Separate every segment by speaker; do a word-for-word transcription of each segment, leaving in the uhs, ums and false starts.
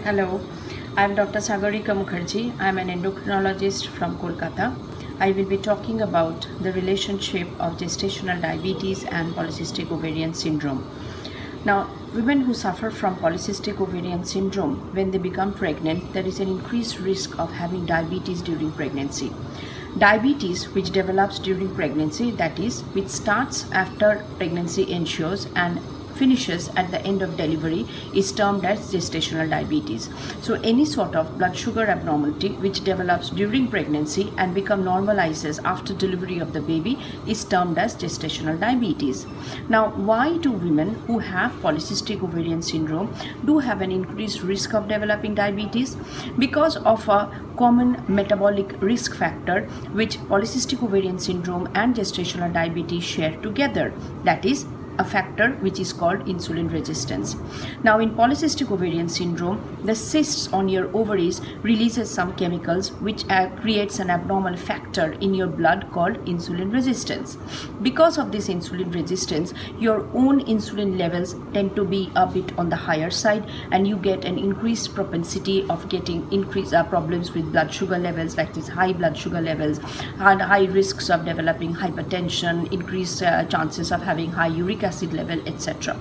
Speaker 1: Hello, I am Doctor Sagarika Mukherjee. I am an endocrinologist from Kolkata. I will be talking about the relationship of gestational diabetes and polycystic ovarian syndrome. Now, women who suffer from polycystic ovarian syndrome, when they become pregnant, there is an increased risk of having diabetes during pregnancy. Diabetes, which develops during pregnancy, that is, which starts after pregnancy ensures and finishes at the end of delivery, is termed as gestational diabetes. So any sort of blood sugar abnormality which develops during pregnancy and become normalizes after delivery of the baby is termed as gestational diabetes. Now, why do women who have polycystic ovarian syndrome do have an increased risk of developing diabetes? Because of a common metabolic risk factor which polycystic ovarian syndrome and gestational diabetes share together, that is a factor which is called insulin resistance. Now, in polycystic ovarian syndrome, the cysts on your ovaries releases some chemicals which uh, creates an abnormal factor in your blood called insulin resistance. Because of this insulin resistance, your own insulin levels tend to be a bit on the higher side, and you get an increased propensity of getting increased uh, problems with blood sugar levels, like this high blood sugar levels, and high risks of developing hypertension, increased uh, chances of having high uric acid level, et cetera.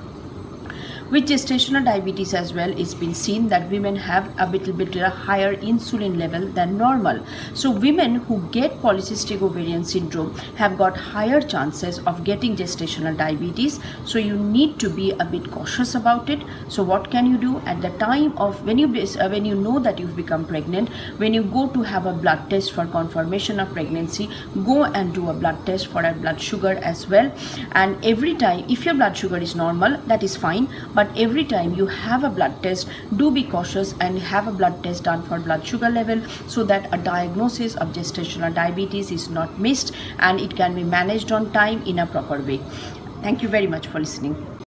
Speaker 1: With gestational diabetes as well, it's been seen that women have a little bit a higher insulin level than normal. So women who get polycystic ovarian syndrome have got higher chances of getting gestational diabetes. So you need to be a bit cautious about it. So what can you do at the time of when you uh, when you know that you've become pregnant? When you go to have a blood test for confirmation of pregnancy, go and do a blood test for a blood sugar as well. And every time, if your blood sugar is normal, that is fine. But But every time you have a blood test, do be cautious and have a blood test done for blood sugar level, so that a diagnosis of gestational diabetes is not missed and it can be managed on time in a proper way. Thank you very much for listening.